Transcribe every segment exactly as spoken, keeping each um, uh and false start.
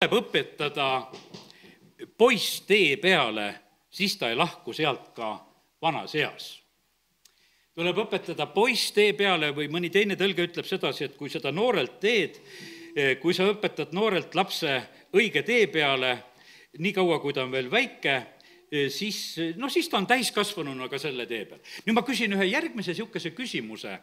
tuleb õpetada poiss tee peale, siis ta ei lahku sealt ka vanas eas. Tuleb õpetada poiss tee peale või mõni teine tõlge ütleb sedasi, et kui seda noorelt teed, kui sa õpetad noorelt lapse õige tee peale, nii kaua, kui ta on veel väike, siis, no siis ta on täiskasvanuna ka selle tee peal. Nüüd ma küsin ühe järgmise sihukese küsimuse,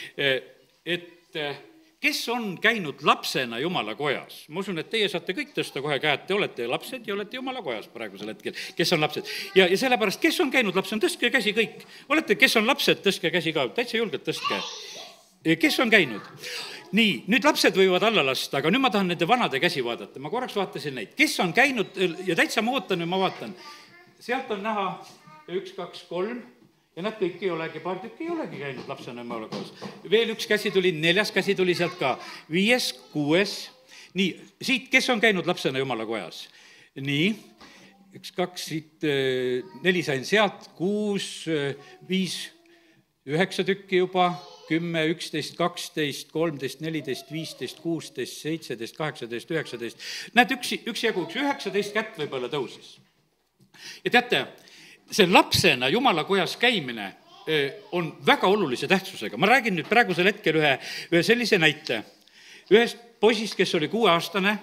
et kes on käinud lapsena Jumala kojas? Ma usun, et teie saate kõik tõsta kohe käed, te olete lapsed ja olete Jumala kojas praegusel hetkel, kes on lapsed. Ja, ja sellepärast, kes on käinud lapsena, tõstke käsi kõik. Olete, kes on lapsed, tõstke käsi ka, täitsa julgelt tõstke. Kes on käinud? Nii, nüüd lapsed võivad alla lasta, aga nüüd ma tahan nende vanade käsi vaadata. Ma korraks vaatasin neid. Kes on käinud ja täitsa ma ootan ja ma vaatan. Sealt on näha üks, kaks, kolm. Ja nad kõik ei olegi, paar tükki ei olegi käinud lapsena Jumala kojas. Veel üks käsi tuli, neljas käsi tuli sealt ka, viies, kuues. Nii, siit, kes on käinud lapsena Jumala kojas? Nii, üks, kaks, siit, neli sain sealt, kuus, viis, üheksa tükki juba, kümme, üksteist, kaksteist, kolmteist, neliteist, viisteist, kuusteist, seitseteist, kaheksateist, üheksateist. Näed, üks, üks jagu, üks üheksateist kätt võib-olla tõusis. Ja teate, see lapsena Jumala kojas käimine on väga olulise tähtsusega. Ma räägin nüüd praegusel hetkel ühe, ühe sellise näite. Ühest poisist, kes oli kuueaastane.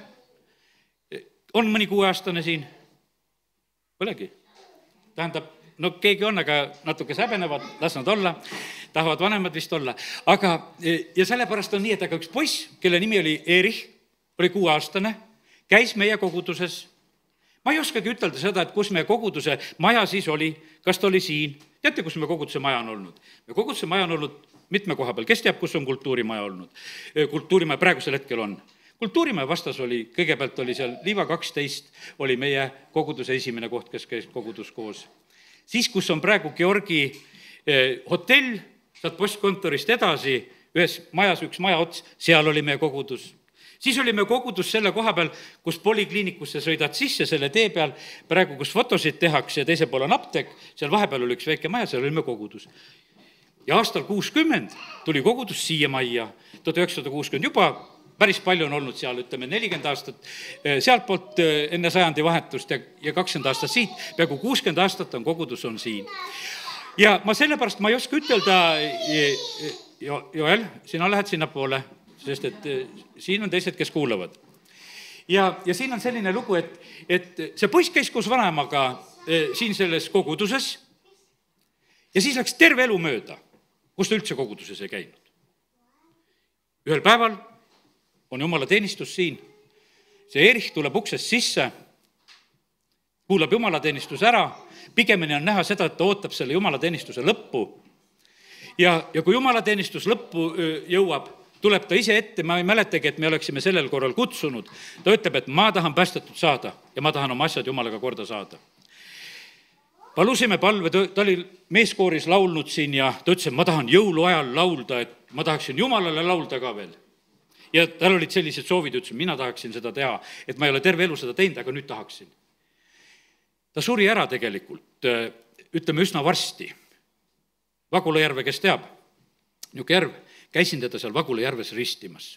On mõni kuueaastane siin? Olegi. Tähendab, no keegi on, aga natuke säbenevad, las nad olla. Tahavad vanemad vist olla. Aga, ja sellepärast on nii, et aga üks poiss, kelle nimi oli Erich, oli kuueaastane, käis meie koguduses. Ma ei oskagi ütelda seda, et kus meie koguduse maja siis oli, kas ta oli siin. Teate, kus meie koguduse maja on olnud? Meie koguduse maja on olnud mitme koha peal. Kes teab, kus on kultuurimaja olnud? Kultuurimaja praegusel hetkel on. Kultuurimaja vastas oli, kõigepealt oli seal Liiva kaksteist, oli meie koguduse esimene koht, kes käis kogudus koos. Siis, kus on praegu Georgi hotell, saad postkontorist edasi, ühes majas üks maja ots, seal oli meie kogudus. Siis oli me kogudus selle koha peal, kus polikliinikusse sõidad sisse selle tee peal, praegu kus fotosid tehakse ja teise pool on apteek, seal vahepeal oli üks väike maja, seal oli me kogudus. Ja aastal kuuskümmend tuli kogudus siia majja, tuhat üheksasada kuuskümmend juba päris palju on olnud seal, ütleme nelikümmend aastat, sealt poolt enne sajandi vahetust ja, ja kakskümmend aastat siit, peaaegu kuuskümmend aastat on kogudus on siin. Ja ma sellepärast ma ei oska ütelda, jo, Joel, sina lähed sinna poole, sest et siin on teised, kes kuulavad. Ja, ja siin on selline lugu, et, et see poiss käis koos vanemaga siin selles koguduses ja siis läks terve elu mööda, kus ta üldse koguduses ei käinud. Ühel päeval on Jumala teenistus siin, see Erich tuleb uksest sisse, kuulab Jumala teenistus ära, pigemini on näha seda, et ta ootab selle Jumala teenistuse lõppu ja, ja kui Jumala teenistus lõppu jõuab, tuleb ta ise ette, ma ei mäletagi, et me oleksime sellel korral kutsunud. Ta ütleb, et ma tahan päästetud saada ja ma tahan oma asjad Jumalaga korda saada. Palusime palve, ta oli meeskooris laulnud siin ja ta ütles, et ma tahan jõuluajal laulda, et ma tahaksin Jumalale laulda ka veel. Ja tal olid sellised soovid, ütles, mina tahaksin seda teha, et ma ei ole terve elu seda teinud, aga nüüd tahaksin. Ta suri ära tegelikult, ütleme üsna varsti. Vagula järve, kes teab, niuke järv, käisin teda seal Vagula järves ristimas.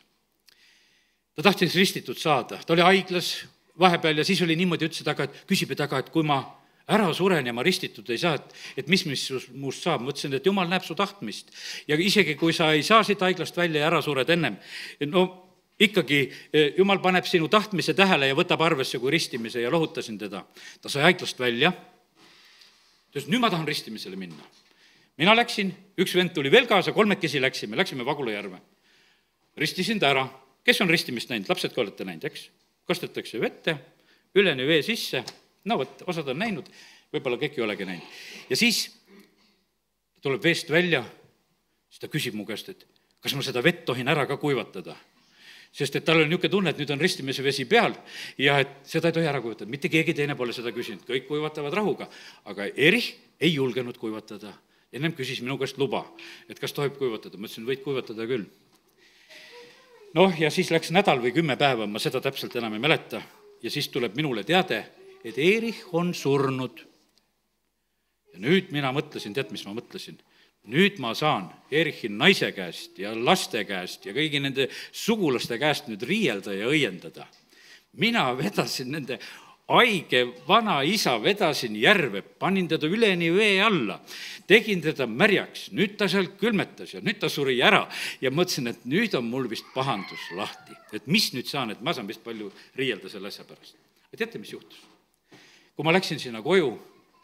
Ta tahtis ristitud saada, ta oli haiglas vahepeal ja siis oli niimoodi, ütles taga, et küsib taga, et kui ma ära suren ja ma ristitud ei saa, et, et mis, mis muust saab. Mõtlesin, et Jumal näeb su tahtmist ja isegi kui sa ei saa siit haiglast välja ja ära sured ennem, no ikkagi Jumal paneb sinu tahtmise tähele ja võtab arvesse kui ristimise ja lohutasin teda. Ta sai haiglast välja, ütles, nüüd ma tahan ristimisele minna. Mina läksin, üks vend tuli veel kaasa, kolmekesi läksime, läksime Vagula järve. Ristisin ta ära. Kes on ristimist näinud? Lapsed ka olete näinud, eks? Kastetakse vette, üleni vee sisse. No võt, osad on näinud, võib-olla kõik ei olegi näinud. Ja siis tuleb veest välja, siis ta küsib mu käest, et kas ma seda vett tohin ära ka kuivatada. Sest et tal on niuke tunne, et nüüd on ristimise vesi peal ja et seda ei tohi ära kuivatada. Mitte keegi teine pole seda küsinud, kõik kuivatavad rahuga. Aga Erich ei julgenud kuivatada. Ennem küsis minu käest luba, et kas tohib kuivatada. Ma ütlesin, võid kuivatada küll. Noh, ja siis läks nädal või kümme päeva, ma seda täpselt enam ei mäleta. Ja siis tuleb minule teade, et Erich on surnud. Ja nüüd mina mõtlesin, tead, mis ma mõtlesin? Nüüd ma saan Erichi naise käest ja laste käest ja kõigi nende sugulaste käest nüüd riielda ja õiendada. mina vedasin nende haige vana isa, vedasin järve, panin teda üleni vee alla, tegin teda märjaks, nüüd ta sealt külmetas ja nüüd ta suri ära ja mõtlesin, et nüüd on mul vist pahandus lahti, et mis nüüd saan, et ma saan vist palju riielda selle asja pärast. Ja teate, mis juhtus? Kui ma läksin sinna koju,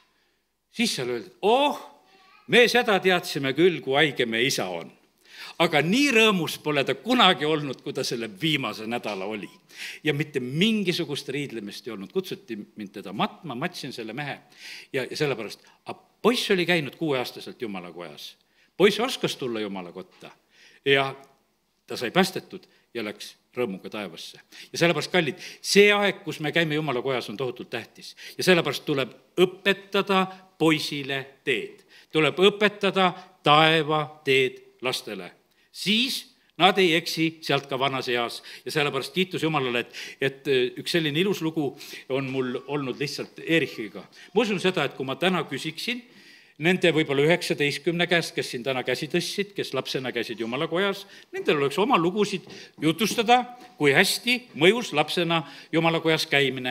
siis seal öeldi, oh, me seda teadsime küll, kui haige me isa on. Aga nii rõõmus pole ta kunagi olnud, kui ta selle viimase nädala oli. Ja mitte mingisugust riidlemist ei olnud. Kutsuti mind teda matma, matsin selle mehe. Ja, ja sellepärast, aga poiss oli käinud kuueaastaselt Jumalakojas. Poiss oskas tulla Jumala kotta ja ta sai päästetud ja läks rõõmuga taevasse. Ja sellepärast, kallid, see aeg, kus me käime Jumalakojas, on tohutult tähtis. Ja sellepärast tuleb õpetada poisile teed. Tuleb õpetada taeva teed lastele. Siis nad ei eksi sealt ka vanas eas ja sellepärast kiitus Jumalale, et, et üks selline ilus lugu on mul olnud lihtsalt Erichiga. Ma usun seda, et kui ma täna küsiksin nende võib-olla üheksateistkümne käest, kes siin täna käsi tõstsid, kes lapsena käisid Jumalakojas, nendel oleks oma lugusid jutustada, kui hästi mõjus lapsena Jumalakojas käimine.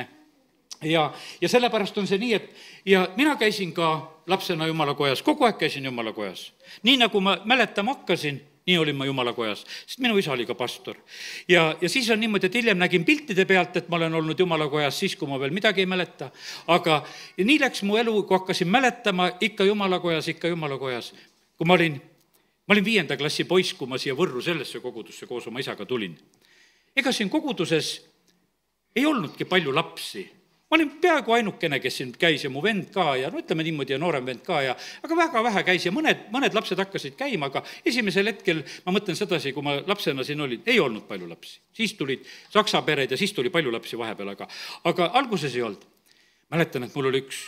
Ja, ja sellepärast on see nii, et ja mina käisin ka lapsena Jumalakojas, kogu aeg käisin Jumalakojas. Nii nagu ma mäletama hakkasin, nii olin ma Jumalakojas, sest minu isa oli ka pastor. Ja, ja siis on niimoodi, et hiljem nägin piltide pealt, et ma olen olnud Jumalakojas siis, kui ma veel midagi ei mäleta. Aga nii läks mu elu, kui hakkasin mäletama, ikka Jumalakojas, ikka Jumalakojas. Kui ma olin, ma olin viienda klassi poiss, kui ma siia Võrru sellesse kogudusse koos oma isaga tulin. Ega siin koguduses ei olnudki palju lapsi. Ma olin peaaegu ainukene, kes siin käis ja mu vend ka ja no ütleme niimoodi ja noorem vend ka ja aga väga vähe käis ja mõned, mõned lapsed hakkasid käima, aga esimesel hetkel ma mõtlen sedasi, kui ma lapsena siin olin, ei olnud palju lapsi. Siis tulid saksa pered ja siis tuli palju lapsi vahepeal, aga, aga alguses ei olnud. Mäletan, et mul oli üks,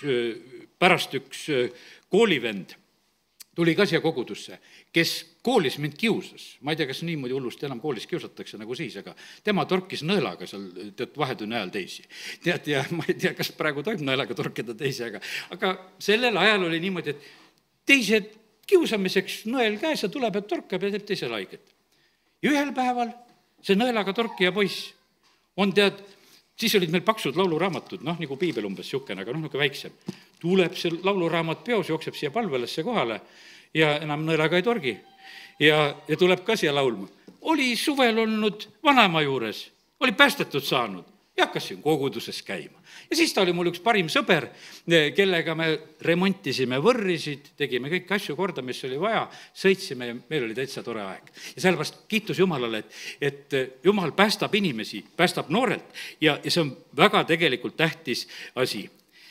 pärast üks koolivend, tuli ka siia kogudusse, kes koolis mind kiusas. Ma ei tea, kas niimoodi hullusti enam koolis kiusatakse nagu siis, aga tema torkis nõelaga seal tead, vahetunni ajal teisi. Tead, ja ma ei tea, kas praegu toib nõelaga torkida teisi, aga, aga sellel ajal oli niimoodi, et teised kiusamiseks nõel käes ja tuleb, et torkab ja teeb teisel haiget. Ja ühel päeval see nõelaga torkija poiss on tead, siis olid meil paksud lauluraamatud, noh, nagu piibel umbes siukene, aga noh, nagu väiksem. Tuleb see lauluraamat peos, jookseb siia palvelesse kohale ja enam nõelaga ei torgi. Ja, ja tuleb ka siia laulma. Oli suvel olnud vanaema juures, oli päästetud saanud ja hakkas siin koguduses käima. Ja siis ta oli mul üks parim sõber, kellega me remontisime võrrisid, tegime kõik asju korda, mis oli vaja, sõitsime ja meil oli täitsa tore aeg. Ja sellepärast kiitus Jumalale, et, et Jumal päästab inimesi, päästab noorelt ja, ja see on väga tegelikult tähtis asi.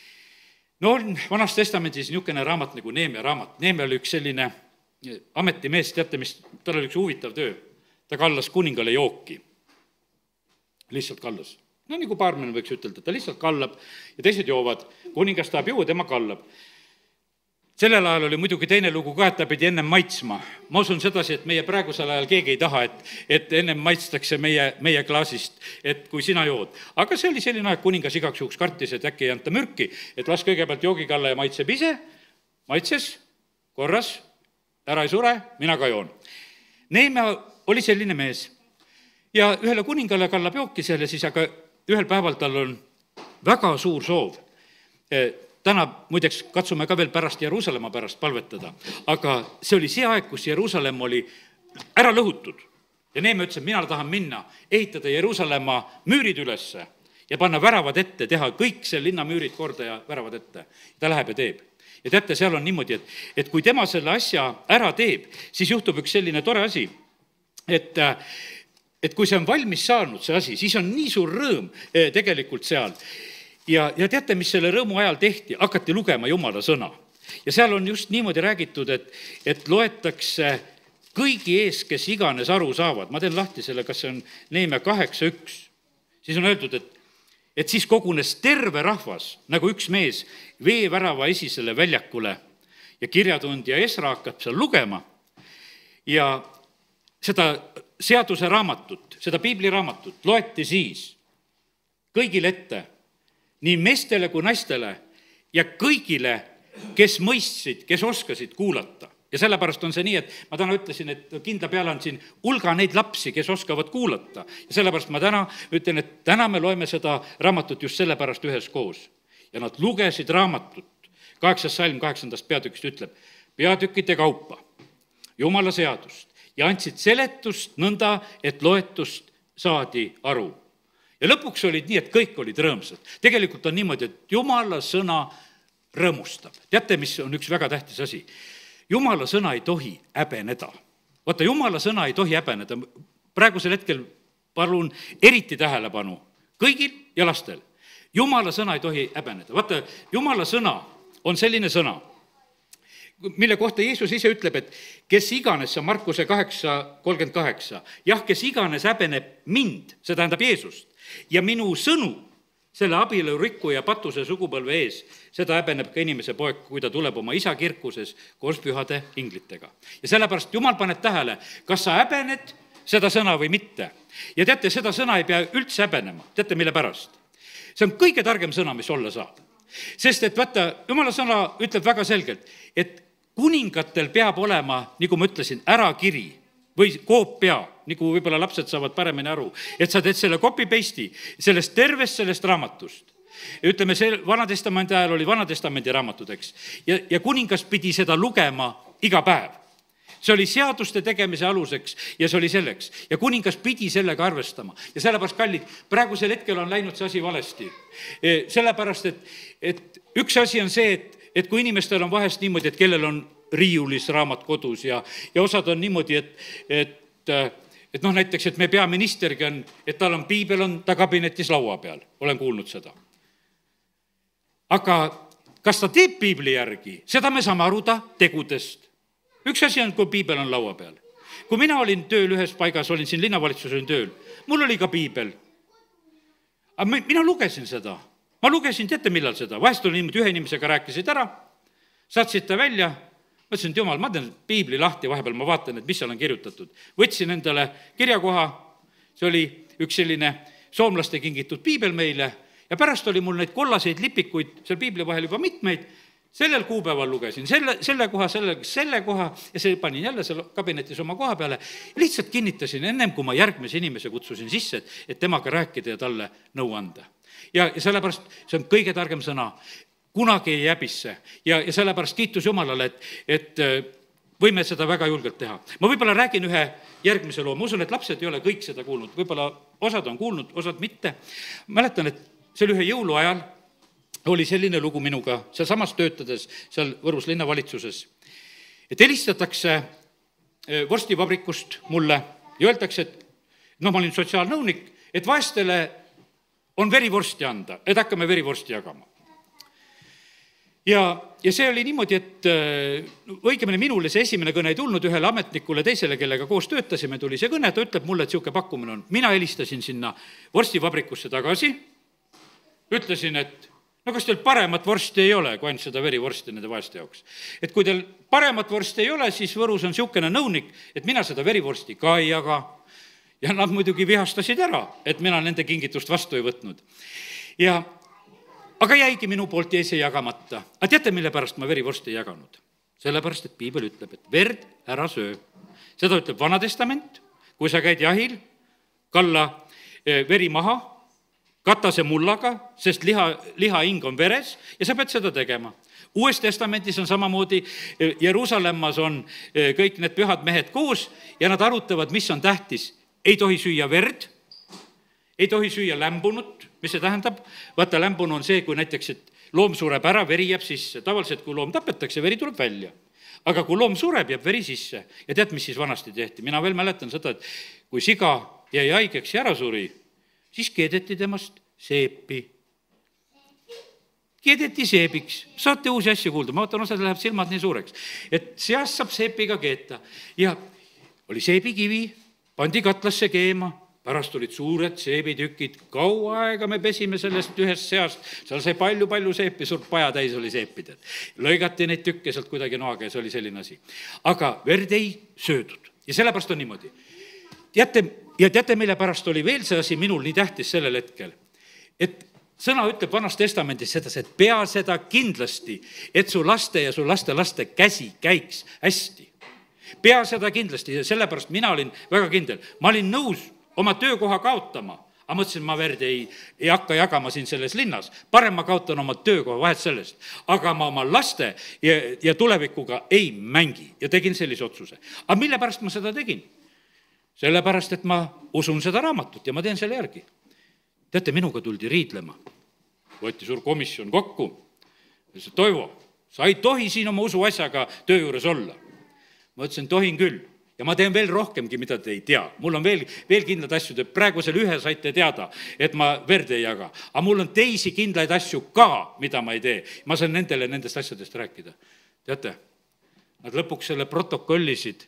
No on Vanas Testamendis niisugune raamat nagu Neemia raamat. Neemia oli üks selline ametimees, teate, mis, tal oli üks huvitav töö. Ta kallas kuningale jooki. Lihtsalt kallas. No nagu baarmen võiks ütelda, ta lihtsalt kallab ja teised joovad. Kuningas tahab juua, tema kallab. Sellel ajal oli muidugi teine lugu ka, et ta pidi ennem maitsma. Ma usun sedasi, et meie praegusel ajal keegi ei taha, et, et ennem maitstakse meie, meie klaasist, et kui sina jood. Aga see oli selline aeg, kuningas igaks juhuks kartis, et äkki ei anta mürki, et las kõigepealt joogikalla ja maitseb ise, maitses, korras, ära ei sure, mina ka joon. Neemia oli selline mees ja ühele kuningale kallab jooki selle siis, aga ühel päeval tal on väga suur soov. Täna muideks katsume ka veel pärast Jeruusalemma pärast palvetada, aga see oli see aeg, kus Jeruusalemm oli ära lõhutud. Ja Neemia ütles, et mina tahan minna, ehitada Jeruusalemma müürid ülesse ja panna väravad ette, teha kõik see linna müürid korda ja väravad ette. Ta läheb ja teeb. Ja teate, seal on niimoodi, et, et kui tema selle asja ära teeb, siis juhtub üks selline tore asi, et, et kui see on valmis saanud, see asi, siis on nii suur rõõm tegelikult seal. Ja, ja teate, mis selle rõõmu ajal tehti? Hakati lugema Jumala sõna. Ja seal on just niimoodi räägitud, et, et loetakse kõigi ees, kes iganes aru saavad. Ma teen lahti selle, kas see on Neemia kaheksa üks. Siis on öeldud, et, et siis kogunes terve rahvas, nagu üks mees, veevärava esisele väljakule ja kirjatundja Esra hakkab seal lugema ja seda seaduse raamatut, seda piibliraamatut loeti siis kõigile ette, nii meestele kui naistele ja kõigile, kes mõistsid, kes oskasid kuulata. ja sellepärast on see nii, et ma täna ütlesin, et kindla peale on siin hulga neid lapsi, kes oskavad kuulata. Ja sellepärast ma täna ütlen, et täna me loeme seda raamatut just sellepärast üheskoos. Ja nad lugesid raamatut. Kaheksas salm kaheksandast peatükist ütleb, peatükkide kaupa, Jumala seadust ja andsid seletust nõnda, et loetust saadi aru. Ja lõpuks olid nii, et kõik olid rõõmsad. Tegelikult on niimoodi, et Jumala sõna rõõmustab. Teate, mis on üks väga tähtis asi? Jumala sõna ei tohi häbeneda. Vaata, Jumala sõna ei tohi häbeneda. Praegusel hetkel palun eriti tähelepanu kõigil ja lastel. Jumala sõna ei tohi häbeneda. Vaata, Jumala sõna on selline sõna, mille kohta Jeesus ise ütleb, et kes iganes, see on Markuse kaheksa kolmkümmend kaheksa, jah, kes iganes häbeneb mind, see tähendab Jeesust, ja minu sõnu selle abielu rikku ja patuse sugupõlve ees, seda häbeneb ka inimese poeg, kui ta tuleb oma isa kirkuses koos pühade inglitega. Ja sellepärast Jumal paneb tähele, kas sa häbened seda sõna või mitte. Ja teate, seda sõna ei pea üldse häbenema. Teate, mille pärast? See on kõige targem sõna, mis olla saab. Sest et vaata, Jumala sõna ütleb väga selgelt, et kuningatel peab olema, nagu ma ütlesin, ärakiri või koopia, nagu võib-olla lapsed saavad paremini aru, et sa teed selle copy-paste'i sellest tervest sellest raamatust. Ütleme, see Vanatestamendi ajal oli Vanatestamendi raamatud, eks, ja, ja kuningas pidi seda lugema iga päev. See oli seaduste tegemise aluseks ja see oli selleks. Ja kuningas pidi sellega arvestama. Ja sellepärast, kallid, praegusel hetkel on läinud see asi valesti. Sellepärast, et, et üks asi on see, et, et kui inimestel on vahest niimoodi, et kellel on riiulis raamat kodus ja, ja osad on niimoodi, et, et, et noh, näiteks, et me peaministergi on, et tal on piibel on ta kabinetis laua peal. Olen kuulnud seda. Aga kas ta teeb piibli järgi? Seda me saame aruda tegudest. Üks asi on, kui piibel on laua peal. Kui mina olin tööl ühes paigas, olin siin linnavalitsuses tööl, mul oli ka piibel. Aga mina lugesin seda. Ma lugesin, teate millal seda? Vahest oli niimoodi, ühe inimesega rääkisid ära, saatsid ta välja, mõtlesin, et jumal, ma teen piibli lahti, vahepeal ma vaatan, et mis seal on kirjutatud. Võtsin endale kirjakoha, see oli üks selline soomlaste kingitud piibel meile, ja pärast oli mul neid kollaseid lipikuid seal piibli vahel juba mitmeid. Sellel kuupäeval lugesin, selle, selle koha, selle, selle koha ja see panin jälle selle kabinetis oma koha peale. Lihtsalt kinnitasin ennem, kui ma järgmise inimese kutsusin sisse, et, et temaga rääkida ja talle nõu anda. Ja, ja sellepärast see on kõige targem sõna. Kunagi ei jäbisse. Ja, ja sellepärast kiitus Jumalale, et, et võime seda väga julgelt teha. Ma võib-olla räägin ühe järgmise loo. Ma usun, et lapsed ei ole kõik seda kuulnud. Võib-olla osad on kuulnud, osad mitte. Mäletan, et see oli ühe jõulu ajal oli selline lugu minuga, seal samas töötades, seal Võrus linnavalitsuses, et helistatakse vorstivabrikust mulle ja öeldakse, et no ma olin sotsiaalnõunik, et vaestele on verivorsti anda, et hakkame verivorsti jagama. Ja, ja see oli niimoodi, et õigemini minule see esimene kõne ei tulnud ühele ametnikule teisele, kellega koos töötasime, tuli see kõne, ta ütleb mulle, et siuke pakkumine on. Mina helistasin sinna vorstivabrikusse tagasi, ütlesin, et no kas teil paremat vorsti ei ole, kui ainult seda verivorsti nende vaeste jaoks. Et kui teil paremat vorsti ei ole, siis Võrus on siukene nõunik, et mina seda verivorsti ka ei jaga. Ja nad muidugi vihastasid ära, et mina nende kingitust vastu ei võtnud. Ja, aga jäigi minu poolt jäi see jagamata. Aga teate, mille pärast ma verivorsti ei jaganud? Sellepärast, et piibel ütleb, et verd ära söö. Seda ütleb Vanatestament, kui sa käid jahil, kalla veri maha, kata see mullaga, sest liha, liha hing on veres ja sa pead seda tegema. Uues testamendis on samamoodi, Jeruusalemmas on kõik need pühad mehed koos ja nad arutavad, mis on tähtis. Ei tohi süüa verd, ei tohi süüa lämbunut, mis see tähendab? Vaata, lämbunu on see, kui näiteks, et loom sureb ära, veri jääb sisse. Tavaliselt, kui loom tapetakse, veri tuleb välja. Aga kui loom sureb, jääb veri sisse. Ja tead, mis siis vanasti tehti? Mina veel mäletan seda, et kui siga jäi haigeks ja ära suri, siis keedeti temast seepi. Keedeti seebiks. Saate uusi asju kuulda. Ma vaatan, osad läheb silmad nii suureks. Et seast saab seepiga keeta. Ja oli seebikivi, pandi katlasse keema, pärast olid suured seebitükid. Kaua aega me pesime sellest ühest seast. Seal sai palju-palju seepi, suurt paja täis oli seepidel. Lõigati neid tükke sealt kuidagi noaga ja see oli selline asi. Aga verd ei söödud. Ja sellepärast on niimoodi. Teate, ja teate, mille pärast oli veel see asi minul nii tähtis sellel hetkel, et sõna ütleb Vanas Testamendis seda, et pea seda kindlasti, et su laste ja su laste laste käsi käiks hästi. Pea seda kindlasti ja sellepärast mina olin väga kindel. Ma olin nõus oma töökoha kaotama, aga mõtlesin, ma verd ei, ei hakka jagama siin selles linnas. Parem ma kaotan oma töökoha, vahet sellest. Aga ma oma laste ja, ja tulevikuga ei mängi ja tegin sellise otsuse. Aga mille pärast ma seda tegin? Sellepärast, et ma usun seda raamatut ja ma teen selle järgi. Teate, minuga tuldi riidlema. Võeti suur komisjon kokku. Toivo, sa ei tohi siin oma usu asjaga töö juures olla. Ma ütlesin, tohin küll. Ja ma teen veel rohkemgi, mida te ei tea. Mul on veel, veel kindlad asju, te praegu selle ühe saite teada, et ma verd ei jaga. Aga mul on teisi kindlaid asju ka, mida ma ei tee. Ma saan nendele nendest asjadest rääkida. Teate, nad lõpuks selle protokollisid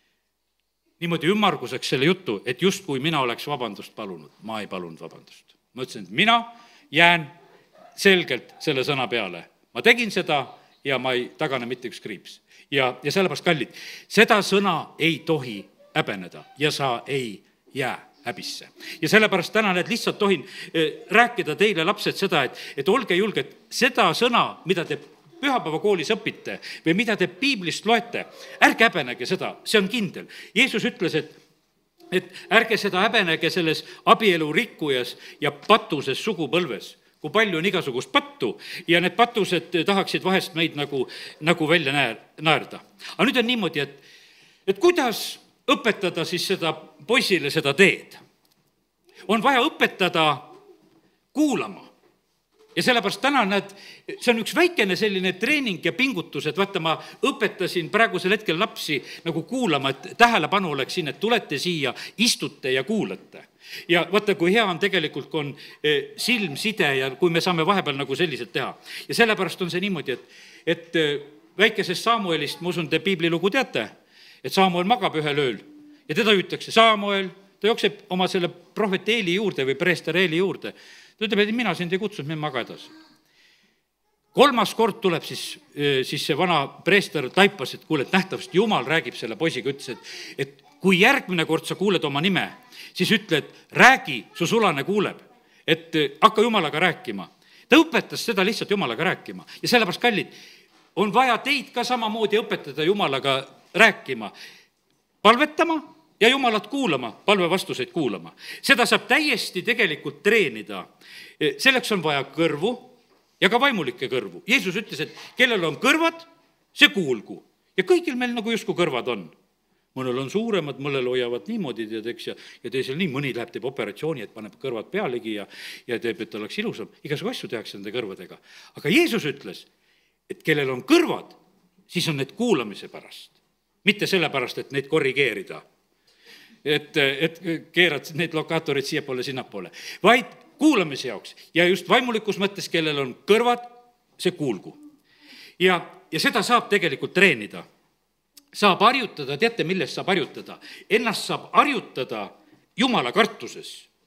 niimoodi ümmarguseks selle jutu, et just kui mina oleks vabandust palunud. Ma ei palunud vabandust. Ma ütlesin, et mina jään selgelt selle sõna peale. Ma tegin seda ja ma ei tagane mitte üks kriips. Ja, ja sellepärast kallid, seda sõna ei tohi häbeneda ja sa ei jää häbisse. Ja sellepärast täna need lihtsalt tohin rääkida teile, lapsed, seda, et, et olge julged seda sõna, mida te pühapäevakoolis õpite või mida te piiblist loete, ärge häbenege seda, see on kindel. Jeesus ütles, et, et ärge seda häbenege selles abielu rikkujas ja patuses sugupõlves, kui palju on igasugust pattu ja need patused tahaksid vahest meid nagu, nagu välja naerda. Aga nüüd on niimoodi, et, et kuidas õpetada siis seda poisile seda teed? On vaja õpetada kuulama. Ja sellepärast täna näed, see on üks väikene selline treening ja pingutus, et vaata, ma õpetasin praegusel hetkel lapsi nagu kuulama, et tähelepanu oleks siin, et tulete siia, istute ja kuulate. Ja vaata, kui hea on tegelikult, kui on silmside ja kui me saame vahepeal nagu selliselt teha. Ja sellepärast on see niimoodi, et, et väikesest Samuelist, ma usun, te piiblilugu teate, et Samuel magab ühel ööl ja teda hüütakse, Samuel, ta jookseb oma selle prohvet Eeli juurde või preester Eeli juurde. Ta ütleb, et mina sind ei kutsunud, me maga edasi. Kolmas kord tuleb siis, siis see vana preester taipas, et kuule, et nähtavasti Jumal räägib selle poisiga, ütles, et, et kui järgmine kord sa kuuled oma nime, siis ütle, et räägi, su sulane kuuleb, et hakka Jumalaga rääkima. Ta õpetas seda lihtsalt Jumalaga rääkima. Ja sellepärast, kallid, on vaja teid ka samamoodi õpetada Jumalaga rääkima, palvetama ja Jumalat kuulama, palve vastuseid kuulama. Seda saab täiesti tegelikult treenida. Selleks on vaja kõrvu ja ka vaimulikke kõrvu. Jeesus ütles, et kellel on kõrvad, see kuulgu. Ja kõigil meil nagu justkui kõrvad on. Mõnel on suuremad, mõnel hoiavad niimoodi, teeks, ja, ja teisel nii, mõni läheb teeb operatsiooni, et paneb kõrvad pealegi ja, ja teeb, et oleks ilusam. Igasugu asju tehakse nende kõrvadega. Aga Jeesus ütles, et kellel on kõrvad, siis on need kuulamise pärast. Mitte sellepärast, et neid korrigeerida. Et, et keerad need lokaatorid siia poole, sinna poole. Vaid kuulamise jaoks. Ja just vaimulikus mõttes, kellel on kõrvad, see kuulgu. Ja, ja seda saab tegelikult treenida. Saab harjutada, teate, millest saab harjutada? Ennast saab harjutada Jumala kartuses.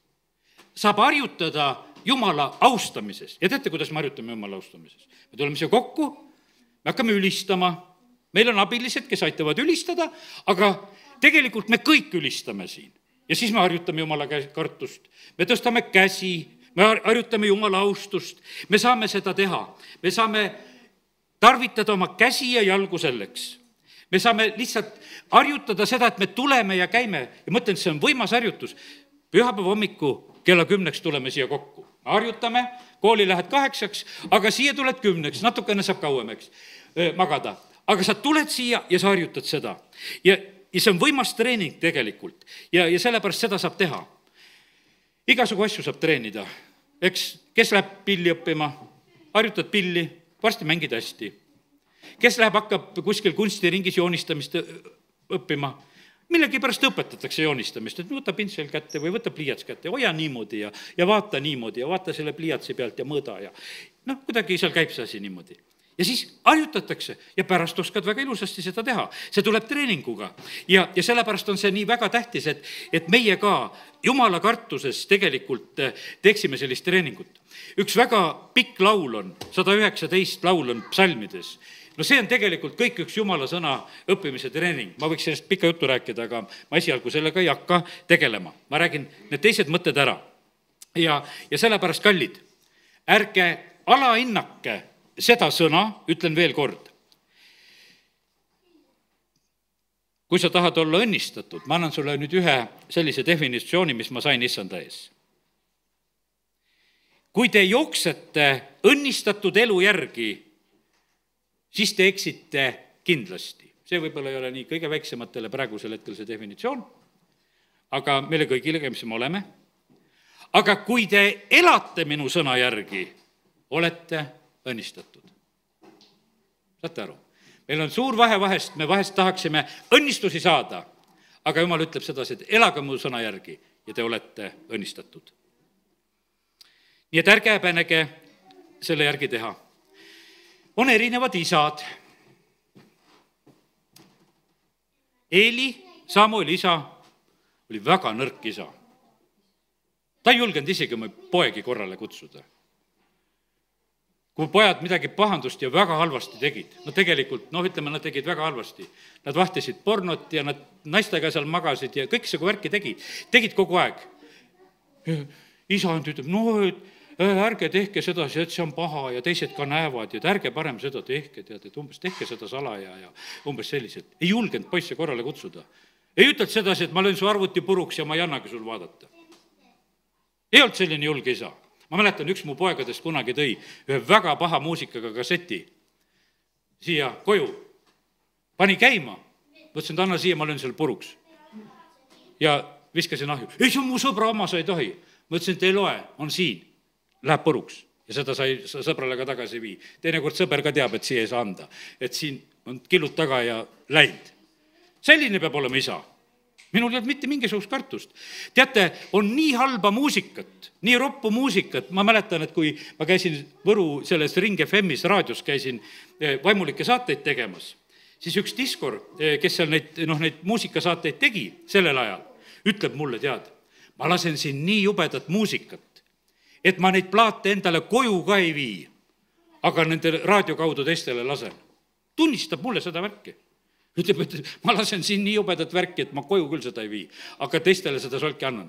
Saab harjutada Jumala austamises. Ja teate, kuidas me harjutame Jumala austamises? Me tuleme siia kokku, me hakkame ülistama. Meil on abilised, kes aitavad ülistada, aga tegelikult me kõik ülistame siin. Ja siis me harjutame Jumala kartust. Me tõstame käsi, me harjutame Jumala austust. Me saame seda teha. Me saame tarvitada oma käsi ja jalgu selleks. Me saame lihtsalt harjutada seda, et me tuleme ja käime. Ja mõtlen, see on võimas harjutus. Pühapäeva hommiku kella kümneks tuleme siia kokku. Harjutame, kooli lähed kaheksaks, aga siia tuled kümneks, natukene saab kauemaks magada. Aga sa tuled siia ja sa harjutad seda. Ja, ja see on võimas treening tegelikult. Ja, ja sellepärast seda saab teha. Igasugu asju saab treenida. Eks, kes läheb pilli õppima, harjutad pilli, varsti mängid hästi. Kes läheb, hakkab kuskil kunstiringis joonistamist õppima, millegi pärast õpetatakse joonistamist, et võta pintsel kätte või võta pliiats kätte, hoia niimoodi ja, ja vaata niimoodi ja vaata selle pliiatsi pealt ja mõõda ja noh, kuidagi seal käib see asi niimoodi. Ja siis harjutatakse ja pärast oskad väga ilusasti seda teha. See tuleb treeninguga ja, ja sellepärast on see nii väga tähtis, et, et meie ka Jumala kartuses tegelikult teeksime sellist treeningut. Üks väga pikk laul on, sada üheksateist laul on psalmides. No see on tegelikult kõik üks Jumala sõna õppimise treening. Ma võiks sellest pikka juttu rääkida, aga ma esialgu sellega ei hakka tegelema. Ma räägin need teised mõtted ära. Ja, ja sellepärast, kallid, ärge alahinnake seda sõna, ütlen veel kord. kui sa tahad olla õnnistatud, ma annan sulle nüüd ühe sellise definitsiooni, mis ma sain issanda ees. kui te jooksete õnnistatud elu järgi, siis te eksite kindlasti. see võib-olla ei ole nii kõige väiksematele praegusel hetkel see definitsioon, aga meile kõigile, kes me oleme. aga kui te elate minu sõna järgi, olete õnnistatud. saate aru? meil on suur vahe vahest, me vahest tahaksime õnnistusi saada, aga jumal ütleb sedasi, et elage mu sõna järgi ja te olete õnnistatud. nii et ärge häbenege selle järgi teha. on erinevad isad. Eeli, Samueli isa, oli väga nõrk isa. ta ei julgenud isegi oma poegi korrale kutsuda. kui pojad midagi pahandust ja väga halvasti tegid, no tegelikult, noh, ütleme, nad tegid väga halvasti. Nad vahtisid pornot ja nad naistega seal magasid ja kõik see värki tegid, tegid kogu aeg. isa ütleb, no et ärge tehke seda, et see on paha ja teised ka näevad ja ärge parem seda tehke, tead, et umbes tehke seda salaja ja umbes sellised. ei julgenud poisse korrale kutsuda. ei ütelnud sedasi, et ma löön su arvuti puruks ja ma ei annagi sul vaadata. ei olnud selline julge isa. ma mäletan, üks mu poegadest kunagi tõi ühe väga paha muusikaga kasseti siia koju. pani käima. mõtlesin, et anna siia, ma löön selle puruks. ja viskasin ahju. ei, see on mu sõbra oma, sa ei tohi. mõtlesin, et ei loe, on siin. Läheb puruks ja seda sai sõbrale ka tagasi vii. teinekord sõber ka teab, et siia ei saa anda. et siin on killud taga ja läinud. selline peab olema isa. minul ei olnud mitte mingisugust kartust. teate, on nii halba muusikat, nii roppu muusikat, ma mäletan, et kui ma käisin Võru selles Ring F M-is raadios, käisin vaimulikke saateid tegemas, siis üks diskor, kes seal neid, noh, neid muusikasaateid tegi sellel ajal, ütleb mulle, tead, ma lasen siin nii jubedat muusikat, et ma neid plaate endale koju ka ei vii, aga nende raadio kaudu teistele lasen. tunnistab mulle seda värki. ütleb, et ma lasen siin nii jubedat värki, et ma koju küll seda ei vii, aga teistele seda solki annan.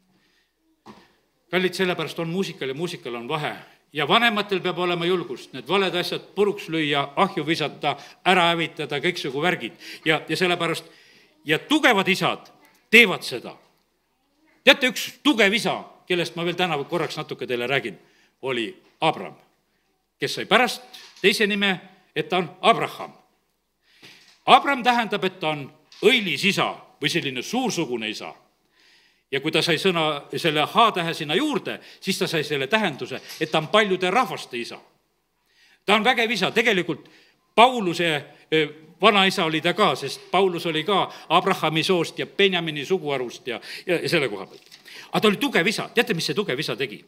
kallid, sellepärast on muusikal ja muusikal on vahe. ja vanematel peab olema julgust need valed asjad puruks lüüa, ahju visata, ära hävitada, kõiksugu värgid. ja, ja sellepärast, ja tugevad isad teevad seda. teate, üks tugev isa, kellest ma veel täna korraks natuke teile räägin, oli Abram, kes sai pärast teise nime, et ta on Abraham. Abram tähendab, et ta on õilis isa või selline suursugune isa. ja kui ta sai sõna, selle H-tähe sinna juurde, siis ta sai selle tähenduse, et ta on paljude rahvaste isa. ta on vägev isa, tegelikult Pauluse vanaisa oli ta ka, sest Paulus oli ka Abrahami soost ja Benjamini suguharust ja, ja, ja selle koha pealt. aga ta oli tugev isa. teate, mis see tugev isa tegi?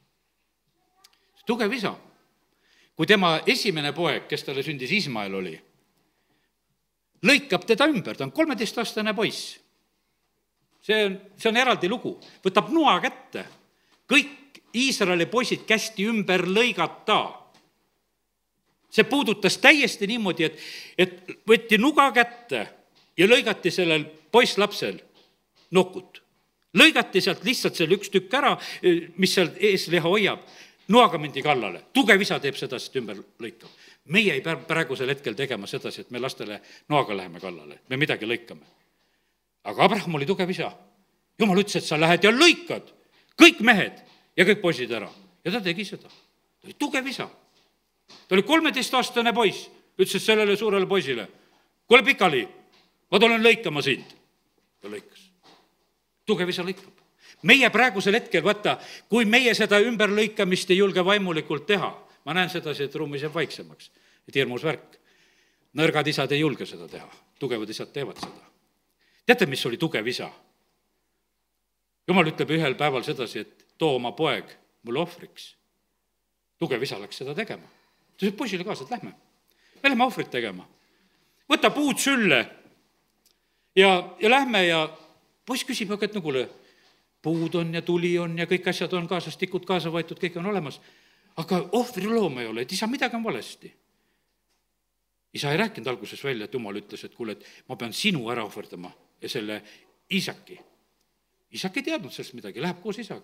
tugev isa, kui tema esimene poeg, kes talle sündis, Ismael oli, lõikab teda ümber, ta on kolmeteistaastane poiss. see on, see on eraldi lugu. võtab noa kätte, kõik Iisraeli poisid kästi ümber lõigata. see puudutas täiesti niimoodi, et, et võeti nuga kätte ja lõigati sellel poisslapsel nokut. lõigati sealt lihtsalt selle üks tükk ära, mis seal eesliha hoiab, noaga mindi kallale. tugev isa teeb seda, sest ümber lõikab. meie ei pea praegusel hetkel tegema sedasi, et me lastele noaga läheme kallale, me midagi lõikame. aga Abraham oli tugev isa. jumal ütles, et sa lähed ja lõikad kõik mehed ja kõik poisid ära. ja ta tegi seda. ta oli tugev isa. ta oli kolmeteistaastane poiss, ütles sellele suurele poisile, kuule pikali, ma tulen lõikama sind. ta lõikas. tugev isa lõikab. meie praegusel hetkel, vaata, kui meie seda ümberlõikamist ei julge vaimulikult teha, ma näen sedasi, et ruumis jääb vaiksemaks, et hirmus värk. nõrgad isad ei julge seda teha, tugevad isad teevad seda. teate, mis oli tugev isa? jumal ütleb ühel päeval sedasi, et too oma poeg mulle ohvriks. tugev isa läks seda tegema. ta ütles poisile kaasa, et lähme, me lähme ohvrit tegema. võta puud sülle ja, ja lähme ja poiss küsib, aga et no kuule, puud on ja tuli on ja kõik asjad on kaasas, tikud kaasa võetud, kõik on olemas, aga ohvrilooma ei ole, et isa, midagi on valesti. isa ei rääkinud alguses välja, et jumal ütles, et kuule, et ma pean sinu ära ohverdama ja selle Iisaki. Isak ei teadnud sellest midagi, läheb koos isaga.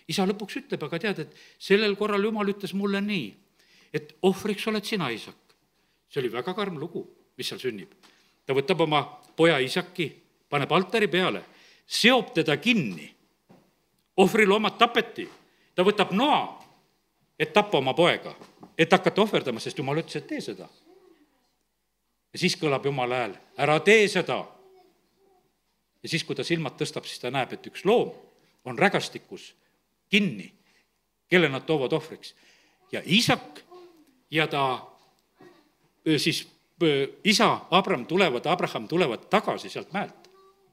isa lõpuks ütleb, aga tead, et sellel korral Jumal ütles mulle nii, et ohvriks oled sina, Isak. See oli väga karm lugu, mis seal sünnib. Ta võtab oma poja Isaki, paneb altari peale, seob teda kinni. Ohvriloomad tapeti. Ta võtab noa, et tappa oma poega, et hakata ohverdama, sest Jumal ütles, et tee seda. Ja siis kõlab Jumala hääl, ära tee seda. Ja siis, kui ta silmad tõstab, siis ta näeb, et üks loom on rägastikus kinni, kelle nad toovad ohvriks. Ja Isak ja ta siis isa Abraham tulevad, Abraham tulevad tagasi sealt mäelt.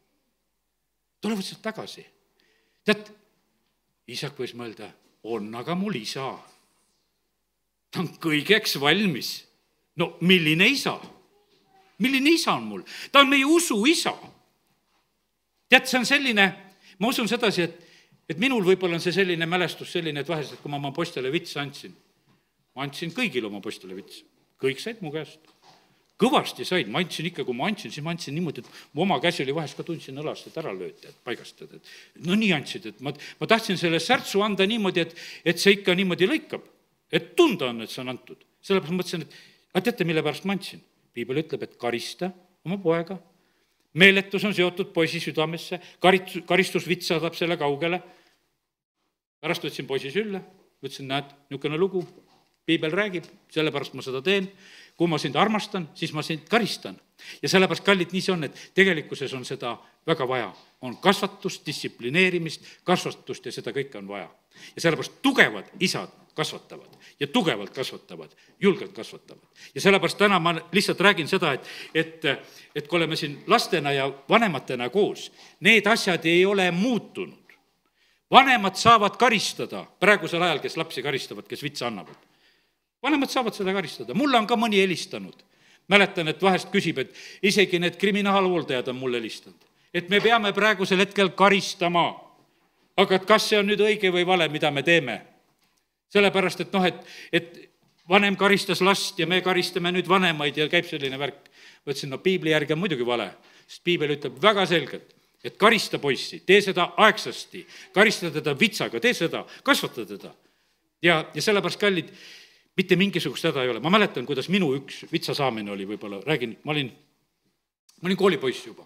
Tulevad sealt tagasi. Tead, Isak võis mõelda, on aga mul isa. Ta on kõigeks valmis. No milline isa? Milline isa on mul? Ta on meie usu isa. Tead, see on selline, ma usun sedasi, et, et minul võib-olla on see selline mälestus selline, et vahest, et kui ma oma poistele vitsa andsin, ma andsin kõigile oma poistele vitsa. Kõik said mu käest. Kõvasti said, ma andsin ikka, kui ma andsin, siis ma andsin niimoodi, et mu oma käsi oli vahest ka tundsin õlast, et ära lööti, et paigastad. Et no nii andsid, et ma, ma tahtsin selle särtsu anda niimoodi, et, et see ikka niimoodi lõikab. Et tunda on, et see on antud. Sellepärast mõtlesin, et aga teate, mille pärast ma andsin? Piibel ütleb, et karista oma poega. Meeletus on seotud poisi südamesse, karistus vits saadab selle kaugele. Pärast võtsin poisi sülle, võtsin, näed, niisugune lugu, Piibel räägib, sellepärast ma seda teen. Kui ma sind armastan, siis ma sind karistan. Ja sellepärast, kallid, nii see on, et tegelikkuses on seda väga vaja. On kasvatust, distsiplineerimist, kasvatust ja seda kõike on vaja. Ja sellepärast tugevad isad kasvatavad ja tugevalt kasvatavad, julgelt kasvatavad. Ja sellepärast täna ma lihtsalt räägin seda, et, et, et kui oleme siin lastena ja vanematena koos, need asjad ei ole muutunud. Vanemad saavad karistada praegusel ajal, kes lapsi karistavad, kes vitsa annavad. Vanemad saavad seda karistada. Mulle on ka mõni helistanud. Mäletan, et vahest küsib, et isegi need kriminaalhooldajad on mulle helistanud. Et me peame praegusel hetkel karistama. Aga et kas see on nüüd õige või vale, mida me teeme? Sellepärast, et noh, et, et vanem karistas last ja me karistame nüüd vanemaid ja käib selline värk. Võtsin, no piibli järgi on muidugi vale, sest piibel ütleb väga selgelt, et karista poissi, tee seda aegsasti, karista teda vitsaga, tee seda, kasvata teda. Ja, ja sellepärast, kallid, mitte mingisugust häda ei ole. Ma mäletan, kuidas minu üks vitsa saamine oli võib-olla. Räägin, ma olin, ma olin koolipoiss juba.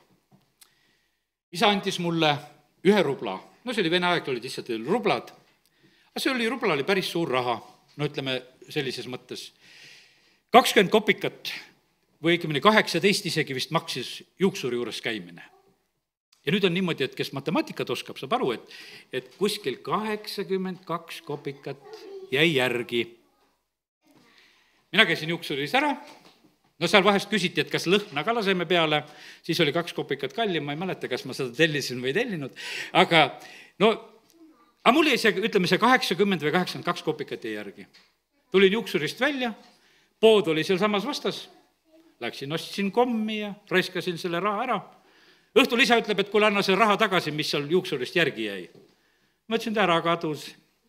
Isa andis mulle ühe rubla. No see oli vene aeg, olid lihtsalt rublad. Aga see oli, rubla oli päris suur raha. No ütleme sellises mõttes. kakskümmend kopikat või õigemini kaheksateist isegi vist maksis juuksuri juures käimine. Ja nüüd on niimoodi, et kes matemaatikat oskab, saab aru, et, et kuskil kaheksakümmend kaks kopikat jäi järgi. Mina käisin juuksuris ära, no seal vahest küsiti, et kas lõhna ka laseme peale, siis oli kaks kopikat kallim, ma ei mäleta, kas ma seda tellisin või tellinud, aga no, aga mul jäi see, ütleme see kaheksakümmend või kaheksakümmend kaks kopikat jäi järgi. Tulin juuksurist välja, pood oli seal samas vastas, läksin, ostsin kommi ja raiskasin selle raha ära. Õhtul isa ütleb, et kuule, anna see raha tagasi, mis seal juuksurist järgi jäi. Ma ütlesin, et ära kadus.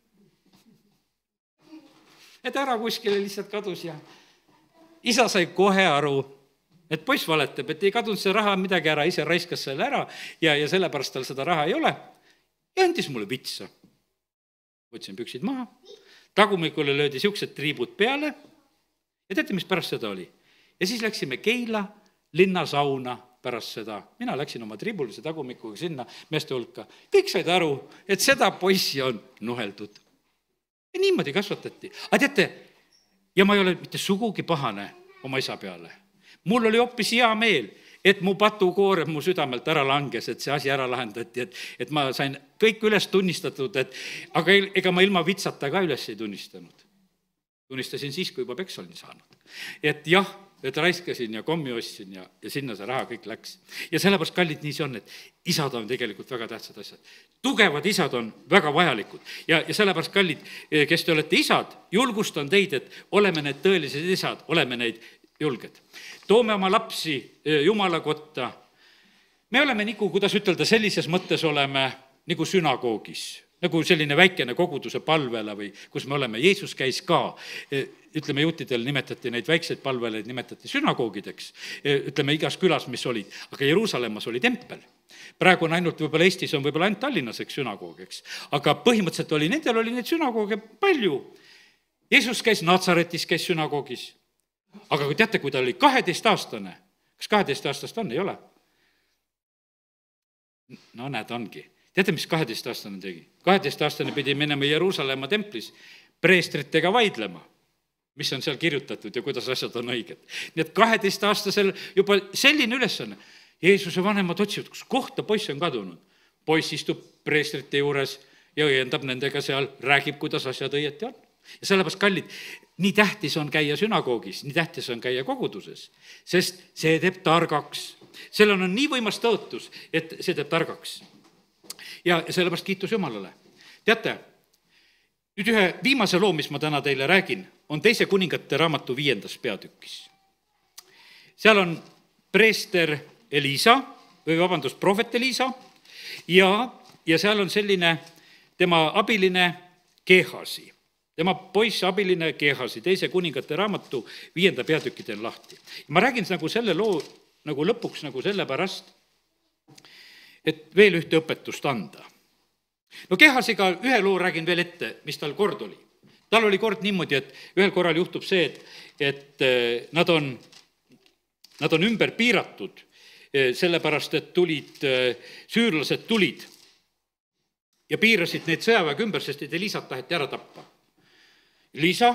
Et ära kuskile lihtsalt kadus ja isa sai kohe aru, et poiss valetab, et ei kadunud see raha midagi ära, ise raiskas selle ära ja, ja sellepärast tal seda raha ei ole. Ja andis mulle vitsa. Võtsin püksid maha, tagumikule löödi siuksed triibud peale ja teate, mis pärast seda oli? Ja siis läksime Keila linnasauna pärast seda. Mina läksin oma tribulise tagumikuga sinna meeste hulka. Kõik said aru, et seda poissi on nuheldud. Ja niimoodi kasvatati. Aga teate, ja ma ei ole mitte sugugi pahane oma isa peale. Mul oli hoopis hea meel, et mu patukoorem mu südamelt ära langes, et see asi ära lahendati, et, et ma sain kõik üles tunnistatud, et, aga ega ma ilma vitsata ka üles ei tunnistanud. Tunnistasin siis, kui juba peks olin saanud. Et jah, et raiskasin ja kommi ostsin ja, ja sinna see raha kõik läks. Ja sellepärast, kallid, nii see on, et isad on tegelikult väga tähtsad asjad. Tugevad isad on väga vajalikud. Ja, ja sellepärast, kallid, kes te olete isad, julgustan teid, et oleme need tõelised isad, oleme neid julged. Toome oma lapsi Jumala kotta. Me oleme nagu, kuidas ütelda, sellises mõttes oleme nagu sünagoogis, nagu selline väikene koguduse palvela või kus me oleme. Jeesus käis ka ütleme, juutidel nimetati neid väikseid palveleid, nimetati sünagoogideks, ütleme, igas külas, mis olid, aga Jeruusalemmas oli tempel. praegu on ainult, võib-olla Eestis on võib-olla ainult Tallinnas, eks, sünagoog, eks. aga põhimõtteliselt oli, nendel oli neid sünagooge palju. Jeesus käis Natsaretis, käis sünagoogis. aga kui teate, kui ta oli kaheteistaastane, kas kaheteistaastast on, ei ole? no näed, ongi. teate, mis kaheteistaastane tegi? kaheteistaastane pidi minema Jeruusalemma templis preestritega vaidlema, mis on seal kirjutatud ja kuidas asjad on õiged. nii et kaheteistaastasel juba selline ülesanne. Jeesuse vanemad otsivad, kus kohta poiss on kadunud. Poiss istub preestrite juures ja õiendab nendega seal, räägib, kuidas asjad õieti on. ja sellepärast, kallid, nii tähtis on käia sünagoogis, nii tähtis on käia koguduses, sest see teeb targaks. sellel on nii võimas tõotus, et see teeb targaks. ja sellepärast kiitus Jumalale. teate, nüüd ühe viimase loo, mis ma täna teile räägin, on Teise kuningate raamatu viiendas peatükis. seal on preester Elisa, või vabandust, prohvet Elisa ja, ja seal on selline tema abiline Kehasi. tema poiss abiline Kehasi, Teise kuningate raamatu viienda peatüki teen lahti. ma räägin nagu selle loo nagu lõpuks nagu sellepärast, et veel ühte õpetust anda. no Kehasiga ühe loo räägin veel ette, mis tal kord oli. tal oli kord niimoodi, et ühel korral juhtub see, et, et nad on, nad on ümber piiratud, sellepärast, et tulid, süürlased tulid ja piirasid neid sõjaväega ümber, sest et Elisat taheti ära tappa. Elisa,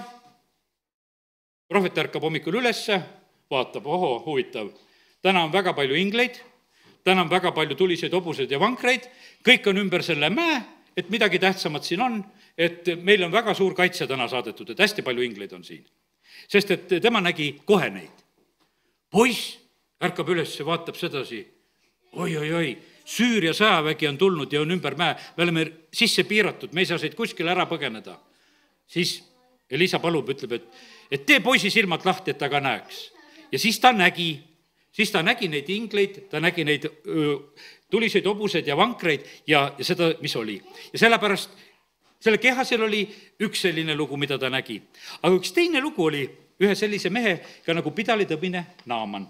prohvet ärkab hommikul ülesse, vaatab, oho, huvitav, täna on väga palju ingleid, täna on väga palju tuliseid hobuseid ja vankreid, kõik on ümber selle mäe, et midagi tähtsamat siin on, et meil on väga suur kaitse täna saadetud, et hästi palju ingleid on siin. Sest et tema nägi kohe neid. Poiss ärkab üles ja vaatab sedasi, oi, oi, oi, Süüria sõjavägi on tulnud ja on ümber mäe, me oleme sisse piiratud, me ei saa siit kuskil ära põgeneda. Siis Elisa palub, ütleb, et, et tee poisi silmad lahti, et ta ka näeks. Ja siis ta nägi, siis ta nägi neid ingleid, ta nägi neid öö, tuliseid hobuseid ja vankreid ja, ja seda, mis oli. Ja sellepärast selle Kehasel oli üks selline lugu, mida ta nägi. Aga üks teine lugu oli ühe sellise mehega nagu pidalitõbine Naaman,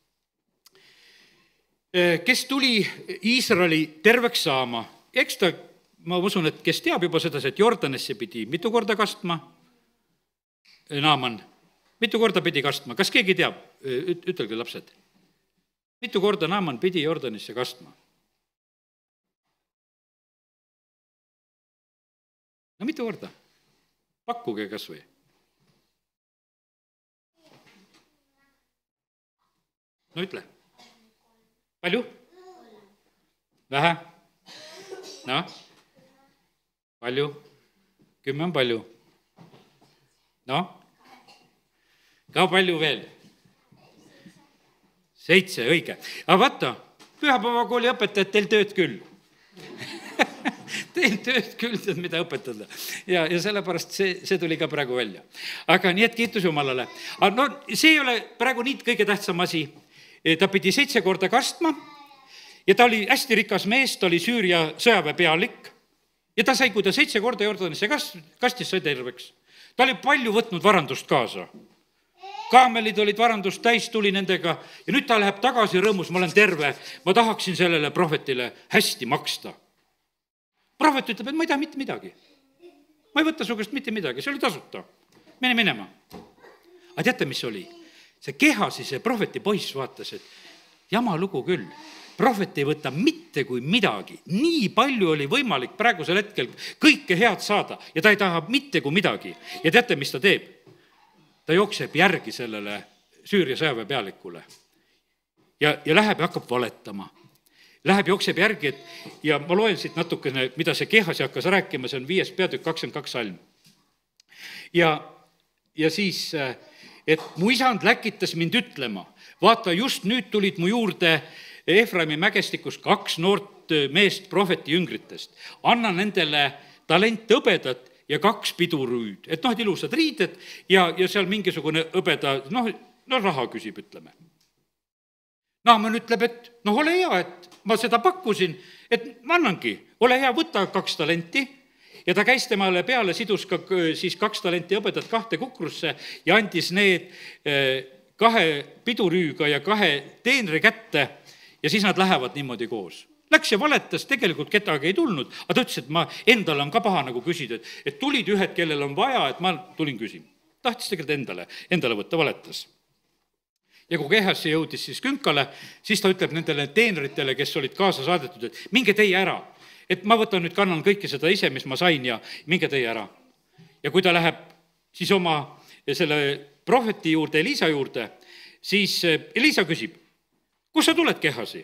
kes tuli Iisraeli terveks saama. Eks ta, ma usun, et kes teab juba seda, et Jordanesse pidi mitu korda kastma, Naaman, mitu korda pidi kastma. Kas keegi teab? Ütelge, lapsed. Mitu korda Naaman pidi Jordanisse kastma? No mitu korda? Pakkuge kas või. No ütle. Palju? Vähe? Noh? Palju? Kümme on palju. Noh? Ka palju veel? Seitse, õige. Aga vaata, pühapäevakooli õpetajad, teil tööd küll. Teil tööd küll, tead, mida õpetada. Ja, ja sellepärast see, see tuli ka praegu välja. Aga nii, et kiitus Jumalale. Aga no, see ei ole praegu nii kõige tähtsam asi. Ta pidi seitse korda kastma ja ta oli hästi rikas mees, ta oli Süüria sõjaväe pealik ja ta sai, kui ta seitse korda Jordanisse kast, kastis, sai terveks. Ta oli palju võtnud varandust kaasa. Kaamelid olid varandust täis, tuli nendega ja nüüd ta läheb tagasi rõõmus, ma olen terve, ma tahaksin sellele prohvetile hästi maksta. Prohvet ütleb, et ma ei taha mitte midagi. Ma ei võta su käest mitte midagi, see oli tasuta. Mene minema. Aga teate, mis oli? See Kehasi, see prohveti poiss vaatas, et jama lugu küll. Prohvet ei võta mitte kui midagi. Nii palju oli võimalik praegusel hetkel kõike head saada ja ta ei taha mitte kui midagi. Ja teate, mis ta teeb? Ta jookseb järgi sellele Süüria sõjaväe pealikule ja, ja läheb ja hakkab valetama. Läheb, jookseb järgi, et, ja ma loen siit natukene, mida see Kehasi hakkas rääkima, see on viies peatükk kakskümmend kaks salm. Ja, ja siis, et mu isand läkitas mind ütlema, vaata, just nüüd tulid mu juurde Efraimi mägestikus kaks noort meest prohveti jüngritest. Anna nendele talent hõbedat ja kaks pidurüüd, et noh, et ilusad riided ja, ja seal mingisugune hõbeda, noh, no raha küsib, ütleme. Naaman ütleb, et noh, ole hea, et ma seda pakkusin, et ma annangi, ole hea, võta kaks talenti ja ta käis temale peale, sidus ka siis kaks talenti hõbedat kahte kukrusse ja andis need kahe pidurüüga ja kahe teenri kätte ja siis nad lähevad niimoodi koos. Läks ja valetas, tegelikult kedagi ei tulnud, aga ta ütles, et ma endal on ka paha nagu küsida, et, et tulid ühed, kellel on vaja, et ma tulin küsin. Tahtis tegelikult endale, endale võtta, valetas. Ja kui Gehazi jõudis siis künkale, siis ta ütleb nendele teenritele, kes olid kaasa saadetud, et minge teie ära, et ma võtan nüüd, kannan kõike seda ise, mis ma sain ja minge teie ära. Ja kui ta läheb siis oma selle prohveti juurde, Elisa juurde, siis Elisa küsib, kus sa tuled, Gehazi?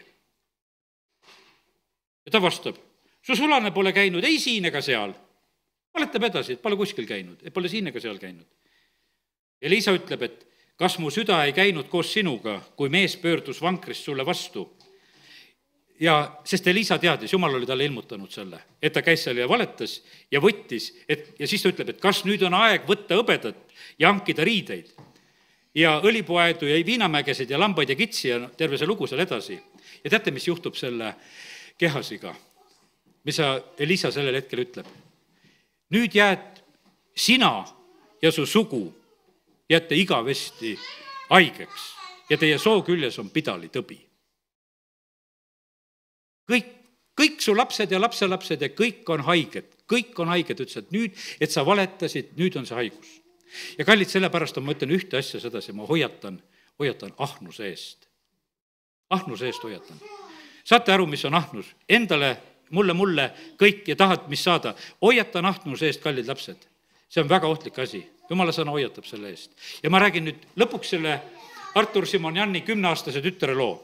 Ja ta vastab, su sulane pole käinud ei siin ega seal. Valetab edasi, et pole kuskil käinud, et pole siin ega seal käinud. Elisa ütleb, et kas mu süda ei käinud koos sinuga, kui mees pöördus vankrist sulle vastu? Ja sest Elisa teadis, Jumal oli talle ilmutanud selle, et ta käis seal ja valetas ja võttis, et, ja siis ta ütleb, et kas nüüd on aeg võtta hõbedat ja hankida riideid ja õlipuaedu ja viinamägesid ja lambaid ja kitsi ja terve see lugu seal edasi. Ja teate, mis juhtub selle Gehaziga, mis Elisa sellel hetkel ütleb. Nüüd jääd sina ja su sugu jääte igavesti haigeks ja teie soo küljes on pidalitõbi. Kõik, kõik su lapsed ja lapselapsed ja kõik on haiged, kõik on haiged, ütles, et nüüd, et sa valetasid, nüüd on see haigus. Ja kallid, sellepärast on, ma ütlen ühte asja sedasi, ma hoiatan, hoiatan ahnuse eest. Ahnuse eest hoiatan. Saate aru, mis on ahnus? Endale, mulle, mulle, kõik ja tahad, mis saada. Hoiatan ahnuse eest, kallid lapsed. See on väga ohtlik asi. Jumala sõna hoiatab selle eest. Ja ma räägin nüüd lõpuks selle Artur Simonjanni kümneaastase tütre loo.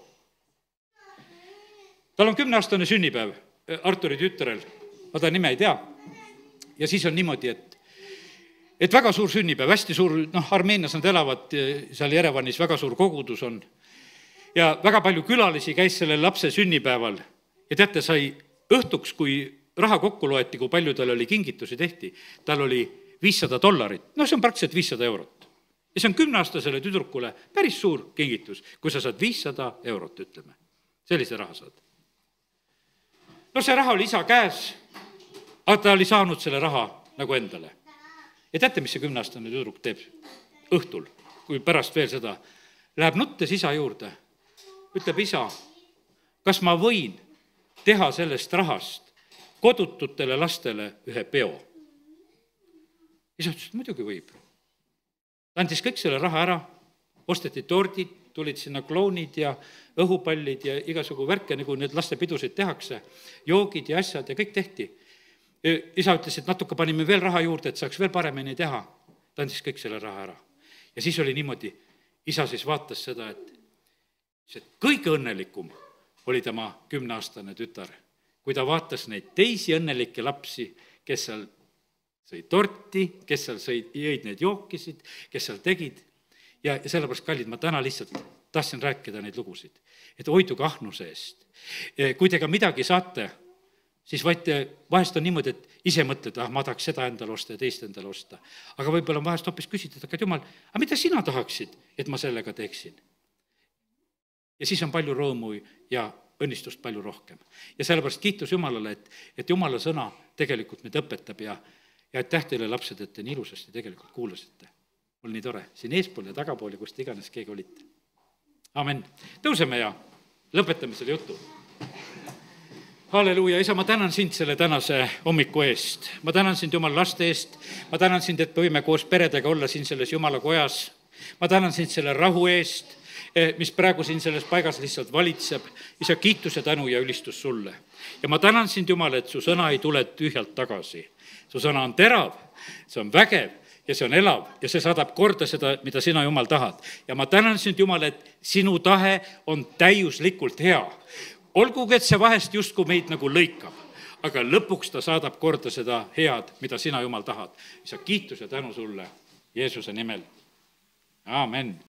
Tal on kümneaastane sünnipäev Arturi tütrel. Ma ta nime ei tea. Ja siis on niimoodi, et et väga suur sünnipäev, hästi suur, noh, Armeenias nad elavad, seal Jerevanis väga suur kogudus on. Ja väga palju külalisi käis selle lapse sünnipäeval ja teate, sai õhtuks, kui raha kokku loeti, kui palju tal oli kingitusi tehti, tal oli viissada dollarit, no see on praktiliselt viissada eurot. Ja see on kümneaastasele tüdrukule päris suur kingitus, kui sa saad viissada eurot, ütleme. Sellise raha saad. No see raha oli isa käes, aga ta oli saanud selle raha nagu endale. Ja teate, mis see kümneaastane tüdruk teeb õhtul, kui pärast veel seda läheb nuttes isa juurde, ütleb isa, kas ma võin teha sellest rahast kodututele lastele ühe peo? Isa ütles, et muidugi võib. Ta andis kõik selle raha ära, osteti tordid, tulid sinna kloonid ja õhupallid ja igasugu värke, nagu need lastepidusid tehakse, joogid ja asjad ja kõik tehti. Isa ütles, et natuke panime veel raha juurde, et saaks veel paremini teha. Ta andis kõik selle raha ära. Ja siis oli niimoodi, isa siis vaatas seda, et see kõige õnnelikum oli tema kümneaastane tütar, kui ta vaatas neid teisi õnnelikke lapsi, kes seal sõid torti, kes seal sõid, jõid neid jookisid, kes seal tegid. Ja sellepärast, kallid, ma täna lihtsalt tahtsin rääkida neid lugusid, et hoiduge ahnuse eest. Kui te ka midagi saate, siis vaite, vahest on niimoodi, et ise mõtled, ah, ma tahaks seda endale osta ja teist endale osta. Aga võib-olla on vahest hoopis küsida, et Jumal, aga mida sina tahaksid, et ma sellega teeksin? Ja siis on palju rõõmu ja õnnistust palju rohkem. Ja sellepärast kiitus Jumalale, et, et Jumala sõna tegelikult meid õpetab ja, ja aitäh teile, lapsed, et te nii ilusasti tegelikult kuulasite. Mul nii tore, siin eespool ja tagapool ja kust iganes keegi olite. Amen. Tõuseme ja lõpetame selle jutu. Halleluuja, isa, ma tänan sind selle tänase hommiku eest. Ma tänan sind Jumala laste eest. Ma tänan sind, et võime koos peredega olla siin selles Jumala kojas. Ma tänan sind selle rahu eest, mis praegu siin selles paigas lihtsalt valitseb. Isa, kiitus ja tänu ja ülistus sulle. Ja ma tänan sind, Jumal, et su sõna ei tule tühjalt tagasi. Su sõna on terav, see on vägev ja see on elav ja see saadab korda seda, mida sina, Jumal, tahad. Ja ma tänan sind, Jumal, et sinu tahe on täiuslikult hea. Olgugi, et see vahest justkui meid nagu lõikab, aga lõpuks ta saadab korda seda head, mida sina, Jumal, tahad. Isa, kiitus ja tänu sulle Jeesuse nimel. Amen.